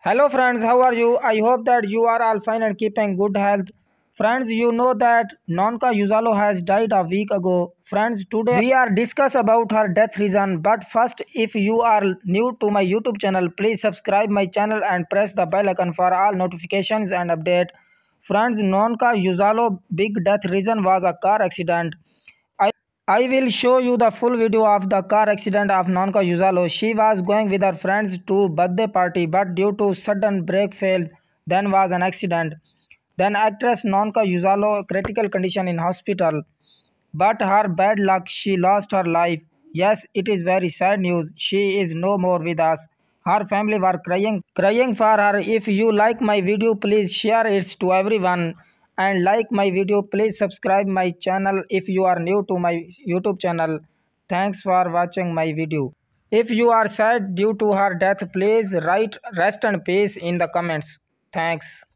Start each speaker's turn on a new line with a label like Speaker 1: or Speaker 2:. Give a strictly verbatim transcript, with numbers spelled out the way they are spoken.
Speaker 1: Hello friends, how are you? I hope that you are all fine and keeping good health. Friends, you know that Nonka Yuzalo has died a week ago. Friends, today we are discuss about her death reason. But first, if you are new to my YouTube channel, please subscribe my channel and press the bell icon for all notifications and update. Friends, Nonka Yuzalo big death reason was a car accident. I will show you the full video of the car accident of Nonka Yuzalo. She was going with her friends to birthday party, but due to sudden brake fail, then was an accident. Then actress Nonka Yuzalo critical condition in hospital, but her bad luck she lost her life. Yes, it is very sad news. She is no more with us. Her family were crying, crying for her. If you like my video, please share it to everyone and like my video. Please subscribe my channel if you are new to my YouTube channel. Thanks for watching my video. If you are sad due to her death, please write rest and peace in the comments. Thanks.